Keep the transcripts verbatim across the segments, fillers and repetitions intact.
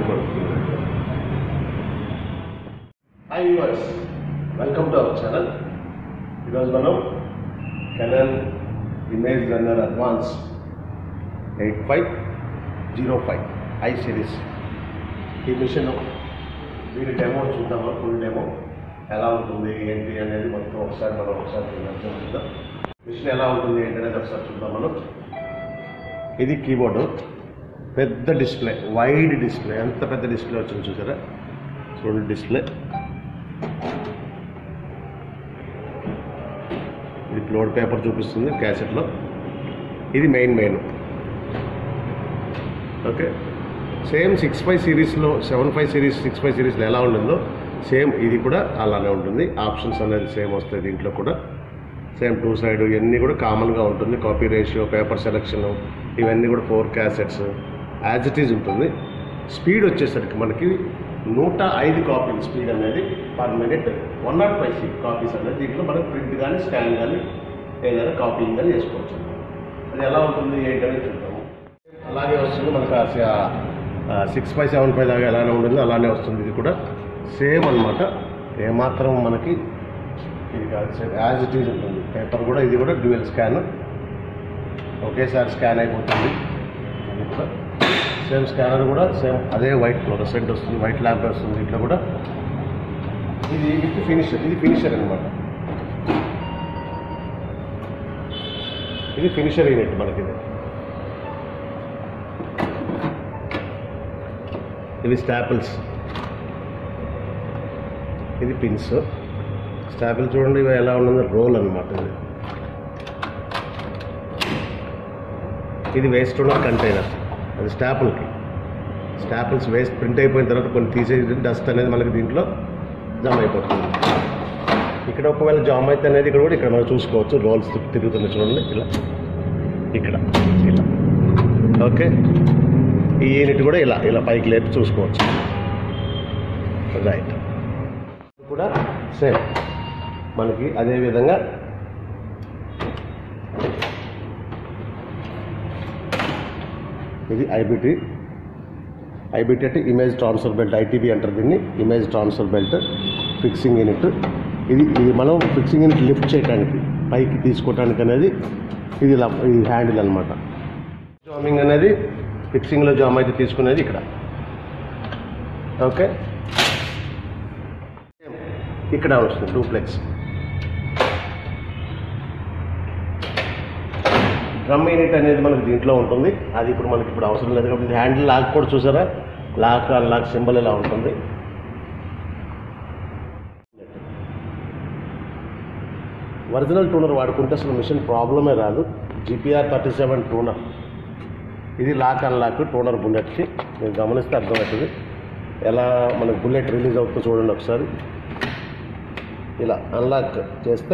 Hi viewers, welcome to our channel. ఈరోజు మనం Canon image runner advance eight five zero five I series ఈ machine దీని demo చూద్దామా. Full demo ఎలా ఉంటుంది ఏంటి అనేది మొత్తం ఒకసారి మనం ఒకసారి చూద్దాం. మిషన్ ఎలా ఉంటుంది ఏంటి అనేది ఒకసారి చూద్దాం మనం. ఇది కీబోర్డు, పెద్ద డిస్ప్లే, వైడ్ డిస్ప్లే. ఎంత పెద్ద డిస్ప్లే వచ్చింది చూసారా, చూడండి డిస్ప్లే. ఇది లోడ్ పేపర్ చూపిస్తుంది క్యాసెట్లో. ఇది main main okay. Same six five సిరీస్లో seven five series six five సిరీస్లో ఎలా ఉంటుందో సేమ్ ఇది కూడా అలానే ఉంటుంది. ఆప్షన్స్ అనేది సేమ్ వస్తాయి దీంట్లో కూడా. సేమ్ టూ సైడ్ ఇవన్నీ కూడా కామన్గా ఉంటుంది. కాపీ రేషియో, పేపర్ సెలెక్షన్ ఇవన్నీ కూడా four cassettes as it is ఉంటుంది. స్పీడ్ వచ్చేసరికి మనకి నూట ఐదు కాపీలు స్పీడ్ అనేది per minute. One nought five C copies అనేది దీంట్లో మనకు ప్రింట్ కానీ స్కాన్ కానీ ఏదైనా కాపీయింగ్ కానీ చేసుకోవచ్చు. అది ఎలా ఉంటుంది ఏంటనేది చూద్దాము. అలాగే వస్తుంది మనకు సిక్స్ ఫైవ్ సెవెన్ ఫైవ్ దాకా ఎలానే ఉంటుందో అలానే వస్తుంది. ఇది కూడా సేమ్ అనమాట. ఏమాత్రం మనకి ఇది కాదు, సేమ్ యాజ్ ఇట్ ఈజ్ ఉంటుంది. పేపర్ కూడా ఇది కూడా డ్యూయల్ స్కాన్, ఒకేసారి స్కాన్ అయిపోతుంది. ఇది కూడా సేమ్ స్కానర్ కూడా సేమ్ అదే వైట్ ఫ్లోరోసెంట్ వస్తుంది, వైట్ ల్యాంప్ వస్తుంది. ఇట్లా కూడా ఇది విత్ ఫినిషర్. ఇది ఫినిషర్ అనమాట. ఇది ఫినిషర్ యూనిట్ మనకి. ఇది ఇది స్టాపిల్స్, ఇది పిన్స్. స్టాపిల్ చూడండి ఇవి ఎలా ఉన్నదో రోల్ అనమాట. ఇది ఇది వేస్ట్ ఉన్న కంటైనర్, అది స్టాపుల్కి. స్టాపుల్స్ వేస్ట్ ప్రింట్ అయిపోయిన తర్వాత కొన్ని తీసేసి డస్ట్ అనేది మనకి దీంట్లో జామ్ అయిపోతుంది. ఇక్కడ ఒకవేళ జామ్ అయితే అనేది ఇక్కడ కూడా ఇక్కడ మనం చూసుకోవచ్చు. రోల్స్ తిరుగుతుంది చూడండి ఇలా, ఇక్కడ ఇలా. ఓకే, ఈ యూనిట్ కూడా ఇలా ఇలా పైకి లేపి చూసుకోవచ్చు. రైట్, కూడా సేమ్ మనకి అదేవిధంగా ఇది ఐబిటి. ఐబిటి అంటే ఇమేజ్ ట్రాన్స్ఫర్ బెల్ట్, ఐటీబీ అంటారు దీన్ని. Image transfer belt fixing unit. ఇది ఇది మనం ఫిక్సింగ్ యూనిట్ లిఫ్ట్ చేయడానికి, పైకి తీసుకోవడానికి అనేది ఇది ఇది హ్యాండిల్ అనమాట. జామింగ్ అనేది ఫిక్సింగ్లో జామ్ అయితే తీసుకునేది ఇక్కడ. ఓకే, ఇక్కడ వస్తుంది డూప్లెక్స్. డ్రమ్ యూనిట్ అనేది మనకి దీంట్లో ఉంటుంది. అది ఇప్పుడు మనకి ఇప్పుడు అవసరం లేదు కాబట్టి హ్యాండిల్ లాక్ కూడా చూసారా, లాక్ లాక్ సింబల్ ఇలా ఉంటుంది. ఒరిజినల్ టూనర్ వాడుకుంటే అసలు మిషన్ ప్రాబ్లమే రాదు. GPR thirty seven toner. ఇది లాక్ అన్లాక్ టూనర్ బుల్లెట్కి. మీరు గమనిస్తే అర్థమవుతుంది ఎలా మనకు బుల్లెట్ రిలీజ్ అవుతుందో చూడండి ఒకసారి. ఇలా అన్లాక్ చేస్తే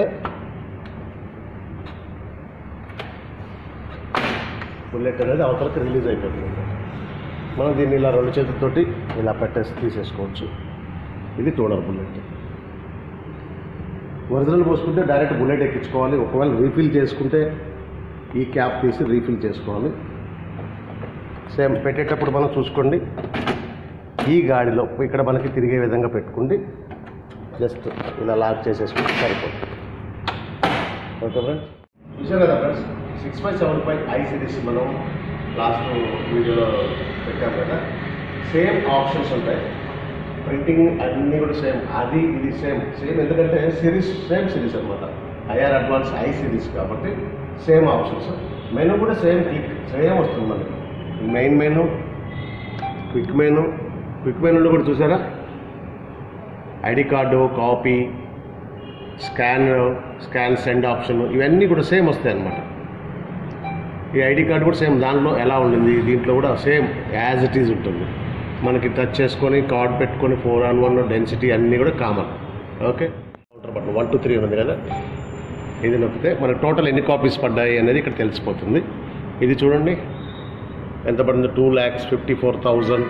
బుల్లెట్ అనేది అవతలకి రిలీజ్ అయిపోతుంది. మనం దీన్ని ఇలా రెండు చేతులతోటి ఇలా పెట్టేసి తీసేసుకోవచ్చు. ఇది టూనర్ బుల్లెట్. ఒరిజినల్ పోసుకుంటే డైరెక్ట్ బుల్లెట్ ఎక్కించుకోవాలి. ఒకవేళ రీఫిల్ చేసుకుంటే ఈ క్యాప్ తీసి రీఫిల్ చేసుకోవాలి. సేమ్ పెట్టేటప్పుడు మనం చూసుకోండి, ఈ గాడిలో ఇక్కడ మనకి తిరిగే విధంగా పెట్టుకుంటే జస్ట్ ఇలా లాక్ చేసేసుకుంటే సరిపోతుంది. ఓకే ఫ్రెండ్స్, చూసారు కదా friends, six five seven five I series మనం లాస్ట్ వీడియోలో పెట్టాం కదా. సేమ్ ఆప్షన్స్ ఉంటాయి, ప్రింటింగ్ అన్నీ కూడా సేమ్. అది ఇది సేమ్ సేమ్ ఎందుకంటే సిరీస్ సేమ్ సిరీస్ అనమాట. ఐఆర్ అడ్వాన్స్ ఐ సిరీస్ కాబట్టి సేమ్ ఆప్షన్స్. మెనూ కూడా సేమ్ క్లిక్ సేమ్ వస్తుంది మనకి. Main menu, quick menu. Quick మెనూలో కూడా చూసారా ID card, copy, scan, scan send option ఇవన్నీ కూడా సేమ్ వస్తాయి అన్నమాట. ఈ ఐడి కార్డు కూడా సేమ్ దాంట్లో ఎలా ఉండింది దీంట్లో కూడా సేమ్ యాజ్ ఇట్ ఈజ్ ఉంటుంది. మనకి టచ్ చేసుకొని కార్డ్ పెట్టుకొని ఫోర్ ఆన్ వన్ డెన్సిటీ అన్నీ కూడా common. Okay, counter button one two three ఉంది కదా, ఇది నొక్కితే మనకు టోటల్ ఎన్ని కాపీస్ పడ్డాయి అనేది ఇక్కడ తెలిసిపోతుంది. ఇది చూడండి ఎంత పడింది, two lakhs fifty four thousand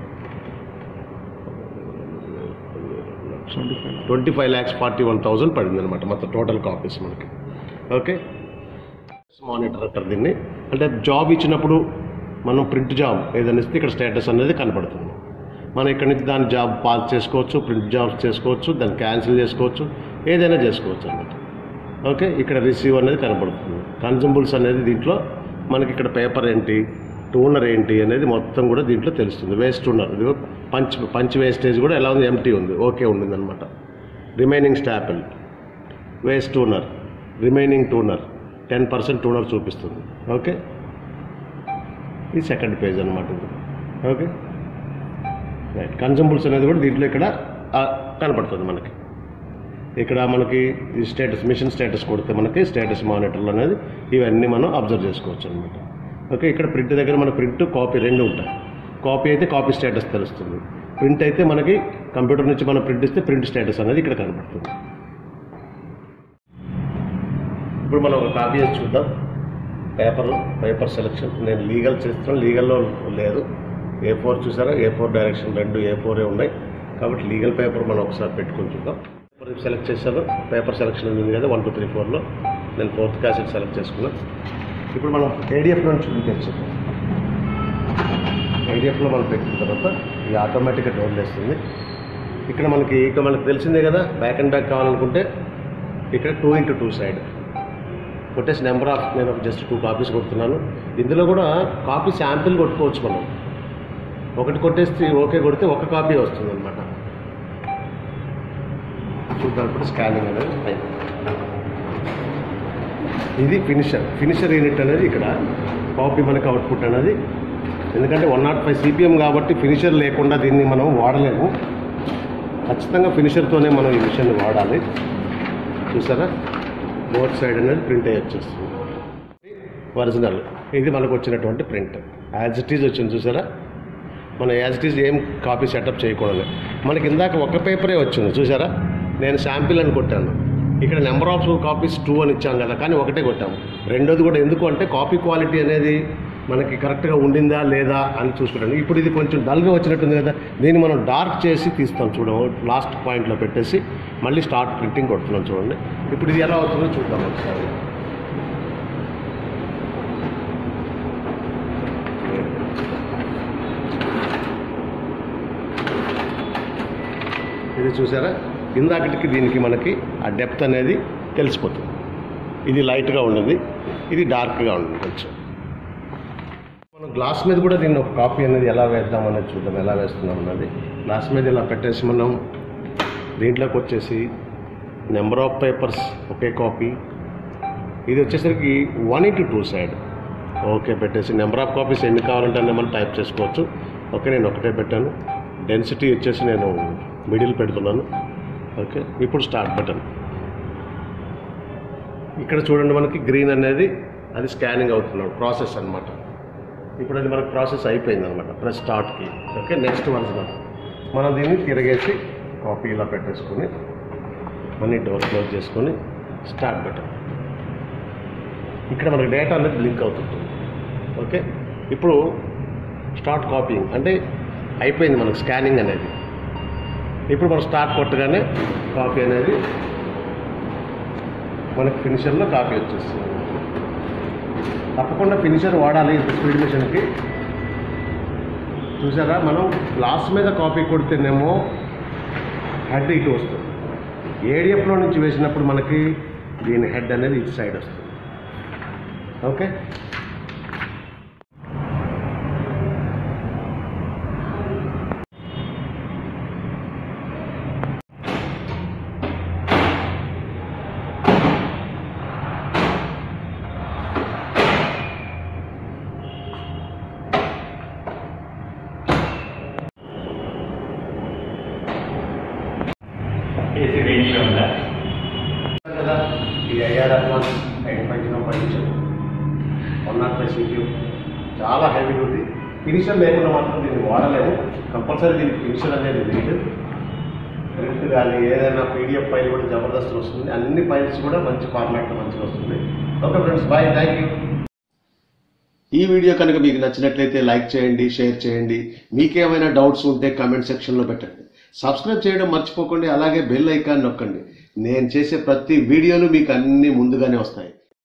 twenty five lakhs forty one thousand పడింది అనమాట మొత్తం టోటల్ కాపీస్ మనకి. ఓకే, మానిటర్ అంటారు దీన్ని. అంటే జాబ్ ఇచ్చినప్పుడు మనం ప్రింట్ జాబ్ ఏదైనా ఇస్తే ఇక్కడ స్టేటస్ అనేది కనపడుతుంది. మనం ఇక్కడ నుంచి దాని జాబ్ పాస్ చేసుకోవచ్చు, ప్రింట్ జాబ్స్ చేసుకోవచ్చు, దాన్ని క్యాన్సిల్ చేసుకోవచ్చు, ఏదైనా చేసుకోవచ్చు అన్నమాట. ఓకే, ఇక్కడ రిసీవ్ అనేది కనపడుతుంది. కన్జ్యూమబుల్స్ అనేది దీంట్లో మనకి ఇక్కడ పేపర్ ఏంటి, టూనర్ ఏంటి అనేది మొత్తం కూడా దీంట్లో తెలుస్తుంది. వేస్ట్ టూనర్, ఇది పంచ్ పంచ్ వేస్టేజ్ కూడా ఎలా ఉంది, ఎంటీ ఉంది, ఓకే ఉండింది అనమాట. Remaining staple, waste toner, remaining toner, ten percent toner చూపిస్తుంది. ఓకే, ఇది సెకండ్ పేజ్ అనమాట ఇది. Okay right. కన్జ్యూమబుల్స్ అనేది కూడా దీంట్లో ఇక్కడ కనపడుతుంది మనకి. ఇక్కడ మనకి ఈ స్టేటస్, మిషన్ స్టేటస్ కొడితే మనకి స్టేటస్ మానిటర్లు అనేది ఇవన్నీ మనం అబ్జర్వ్ చేసుకోవచ్చు అనమాట. ఓకే, ఇక్కడ ప్రింట్ దగ్గర మన ప్రింట్ కాపీ రెండు ఉంటాయి. కాపీ అయితే కాపీ స్టేటస్ తెలుస్తుంది, ప్రింట్ అయితే మనకి కంప్యూటర్ నుంచి మనం ప్రింట్ ఇస్తే ప్రింట్ స్టేటస్ అనేది ఇక్కడ కనపడుతుంది. ఇప్పుడు మనం ఒక కాపీ చేసి చూద్దాం. పేపర్ పేపర్ సెలెక్షన్ నేను లీగల్ చేస్తున్నాను, లీగల్లో లేదు. ఏ ఫోర్ చూసారా, ఏ ఫోర్ డైరెక్షన్ రెండు ఏ ఫోరే ఉన్నాయి కాబట్టి లీగల్ పేపర్ మనం ఒకసారి పెట్టుకొని చూద్దాం. పేపర్ సెలెక్ట్ చేశాను, పేపర్ సెలెక్షన్ ఉంది కదా వన్ టూ త్రీ ఫోర్లో, నేను ఫోర్త్ క్యాసెట్ సెలెక్ట్ చేసుకున్నాను. ఇప్పుడు మనం ఏడిఎఫ్లో నుంచి చూపించచ్చు. ఏడిఎఫ్లో మనం పెట్టిన తర్వాత ఇది ఆటోమేటిక్గా డౌన్లోడ్ చేస్తుంది. ఇక్కడ మనకి ఇక మనకు తెలిసిందే కదా, బ్యాక్ అండ్ బ్యాక్ కావాలనుకుంటే ఇక్కడ టూ ఇంటూ టూ సైడ్ కొట్టేసి నెంబర్ ఆఫ్, నేను జస్ట్ టూ కాపీస్ కొడుతున్నాను. ఇందులో కూడా కాపీ శాంపిల్ కొట్టుకోవచ్చు మనం. ఒకటి కొట్టేస్తే ఓకే కొడితే ఒక కాపీ వస్తుంది అనమాట. చూద్దాం ఇప్పుడు స్కానింగ్ అనేది అయిపోయింది. ఇది ఫినిషర్ ఫినిషర్ యూనిట్ అనేది ఇక్కడ కాపీ మనకి అవుట్పుట్ అనేది, ఎందుకంటే వన్ నాట్ ఫైవ్ సిపిఎం కాబట్టి ఫినిషర్ లేకుండా దీన్ని మనం వాడలేము. ఖచ్చితంగా ఫినిషర్తోనే మనం ఈ మిషన్ని వాడాలి. చూసారా, బోత్ సైడ్ అనేది ప్రింట్ అయ్యి వచ్చేస్తుంది. ఒరిజినల్ ఇది మనకు వచ్చినటువంటి ప్రింట్ యాజ్ ఇట్ ఈజ్ వచ్చింది. చూసారా, మనం యాజ్ ఇట్ ఈజ్ ఏం కాపీ సెటప్ చేయకూడదు. మనకి ఇందాక ఒక పేపరే వచ్చింది చూసారా, నేను శాంపిల్ అని కొట్టాను. ఇక్కడ నెంబర్ ఆఫ్ కాపీస్ టూ అని ఇచ్చాం కదా, కానీ ఒకటే కొట్టాము. రెండోది కూడా ఎందుకు అంటే కాపీ క్వాలిటీ అనేది మనకి కరెక్ట్గా ఉండిందా లేదా అని చూసుకుంటాను. ఇప్పుడు ఇది కొంచెం డల్గా వచ్చినట్టుంది కదా, దీన్ని మనం డార్క్ చేసి తీస్తాం. చూడము, లాస్ట్ పాయింట్లో పెట్టేసి మళ్ళీ స్టార్ట్ ప్రింటింగ్ కొడుతున్నాం. చూడండి ఇప్పుడు ఇది ఎలా అవుతుందో చూద్దాం ఒకసారి. ఇది చూసారా, ఇందాకటికి దీనికి మనకి ఆ డెప్త్ అనేది తెలిసిపోతుంది. ఇది లైట్గా ఉన్నది, ఇది డార్క్గా ఉన్నది కొంచెం. మనం గ్లాస్ మీద కూడా దీన్ని ఒక కాపీ అనేది ఎలా వేద్దాం అనేది చూద్దాం, ఎలా వేస్తున్నాం అన్నది. గ్లాస్ మీద ఇలా పెట్టేసి మనం దీంట్లోకి వచ్చేసి నెంబర్ ఆఫ్ పేపర్స్ ఒకే కాపీ, ఇది వచ్చేసరికి one into two side okay పెట్టేసి నెంబర్ ఆఫ్ కాపీస్ ఎన్ని కావాలంటే అన్నీ మనం టైప్ చేసుకోవచ్చు. ఓకే, నేను ఒకటే పెట్టాను. డెన్సిటీ వచ్చేసి నేను మిడిల్ పెడుతున్నాను. ఓకే, ఇప్పుడు స్టార్ట్ బటన్. ఇక్కడ చూడండి మనకి గ్రీన్ అనేది అది స్కానింగ్ అవుతున్నాడు, ప్రాసెస్ అనమాట. ఇప్పుడు అది మనకు ప్రాసెస్ అయిపోయింది అనమాట. ప్రెస్ స్టార్ట్కి. ఓకే, నెక్స్ట్ వన్స్ మనం దీన్ని తిరగేసి కాపీ ఇలా పెట్టేసుకొని మనీ డోర్ క్లోజ్ చేసుకొని స్టార్ట్ బటన్. ఇక్కడ మనకి డేటా అనేది లింక్ అవుతుంది. ఓకే, ఇప్పుడు స్టార్ట్ కాపీయింగ్ అంటే అయిపోయింది మనకు స్కానింగ్ అనేది. ఇప్పుడు మనం స్టార్ట్ కొట్టగానే కాపీ అనేది మనకి ఫినిషర్లో కాపీ వచ్చేస్తుంది. తప్పకుండా ఫినిషర్ వాడాలి ఇంత స్పీడ్ మిషన్కి. చూసారా, మనం గ్లాస్ మీద కాపీ కొడితేనేమో హెడ్ ఇటు వస్తుంది. ఏడిఎఫ్లో నుంచి వేసినప్పుడు మనకి దీని హెడ్ అనేది ఇటు సైడ్ వస్తుంది. ఓకే, ఇది IR advance nine five zero five one nought five CPU చాలా హెవీ ఉంది. ఫినిషర్ లేకుండా మాత్రం దీన్ని వాడలేము. కంపల్సరీ దీనికి ఫినిషర్ అనేది లేదు. ప్రింట్ కానీ ఏదైనా పీడిఎఫ్ ఫైల్ కూడా జబర్దస్త్ వస్తుంది. అన్ని ఫైల్స్ కూడా మంచి ఫార్మాట్లో మంచిగా వస్తుంది. Okay friends, bye, thank you. ఈ వీడియో కనుక మీకు నచ్చినట్లయితే లైక్ చేయండి, షేర్ చేయండి. మీకేమైనా డౌట్స్ ఉంటే కామెంట్ సెక్షన్లో పెట్టండి. సబ్స్క్రైబ్ చేయడం మర్చిపోకండి. అలాగే బెల్ ఐకాన్ నొక్కండి. నేను చేసే ప్రతి వీడియోలు మీకు అన్నీ ముందుగానే వస్తాయి.